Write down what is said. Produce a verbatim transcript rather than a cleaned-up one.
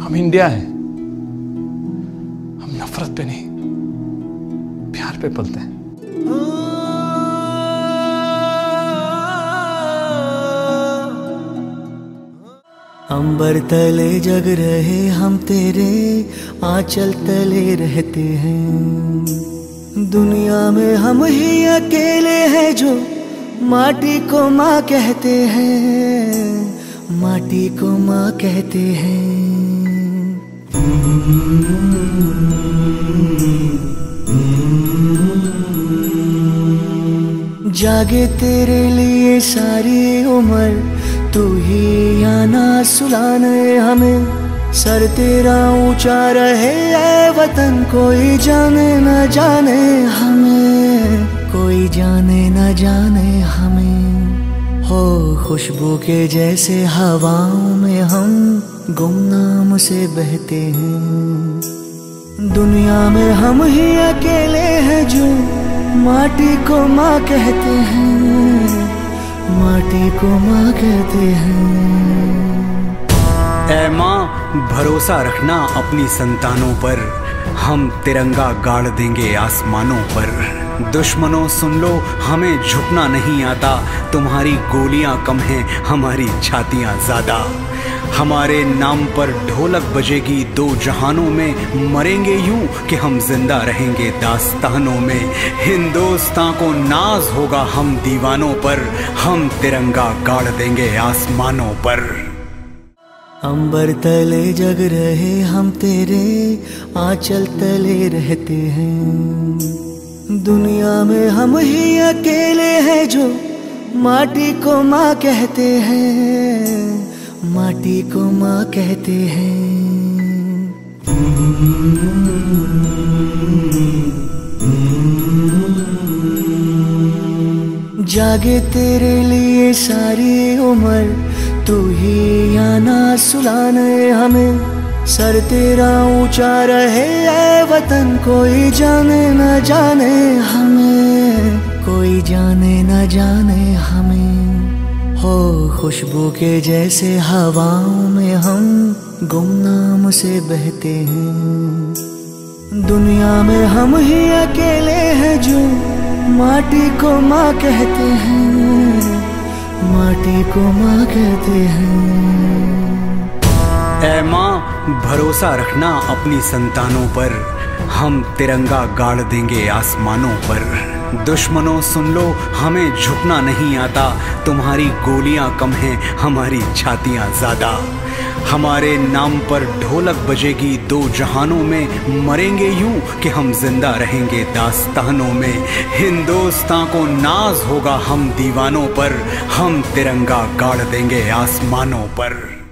हम इंडिया हैं, हम नफरत पे नहीं प्यार पे पलते हैं। अंबर तले जग रहे हम तेरे आंचल तले रहते हैं। दुनिया में हम ही अकेले हैं जो माटी को माँ कहते हैं, माटी को माँ कहते हैं। जागे तेरे लिए सारी उम्र, तू ही आना सुलाने हमें। सर तेरा ऊंचा रहे ऐ वतन, कोई जाने न जाने हमें, कोई जाने न जाने हमें। हो खुशबू के जैसे हवाओं में हम गुमनाम से बहते हैं। दुनिया में हम ही अकेले हैं जो माटी को माँ कहते हैं, माटी को माँ कहते हैं। ऐ माँ भरोसा रखना अपनी संतानों पर, हम तिरंगा गाड़ देंगे आसमानों पर। दुश्मनों सुन लो हमें झुकना नहीं आता, तुम्हारी गोलियां कम हैं हमारी छातियां ज्यादा। हमारे नाम पर ढोलक बजेगी दो जहानों में, मरेंगे यूं कि हम जिंदा रहेंगे दास्तानों में। हिंदुस्तान को नाज होगा हम दीवानों पर, हम तिरंगा गाड़ देंगे आसमानों पर। अंबर तले जग रहे हम तेरे आंचल तले रहते हैं। दुनिया में हम ही अकेले हैं जो माटी को माँ कहते हैं, माटी को माँ कहते हैं। जागे तेरे लिए सारी उम्र, तू ही आना सुलाने हमें। सर तेरा ऊंचा रहे ऐ वतन, कोई जाने न जाने हमें, कोई जाने न जाने हमें। हो खुशबू के जैसे हवाओं में हम गुमनाम से बहते हैं। दुनिया में हम ही अकेले हैं जो माटी को माँ कहते हैं, माटी को माँ कहते हैं। ऐ माँ भरोसा रखना अपनी संतानों पर, हम तिरंगा गाड़ देंगे आसमानों पर। दुश्मनों सुन लो हमें झुकना नहीं आता, तुम्हारी गोलियां कम हैं हमारी छातियां ज्यादा। हमारे नाम पर ढोलक बजेगी दो जहानों में, मरेंगे यूं कि हम जिंदा रहेंगे दास्तानों में। हिंदुस्तान को नाज होगा हम दीवानों पर, हम तिरंगा गाड़ देंगे आसमानों पर।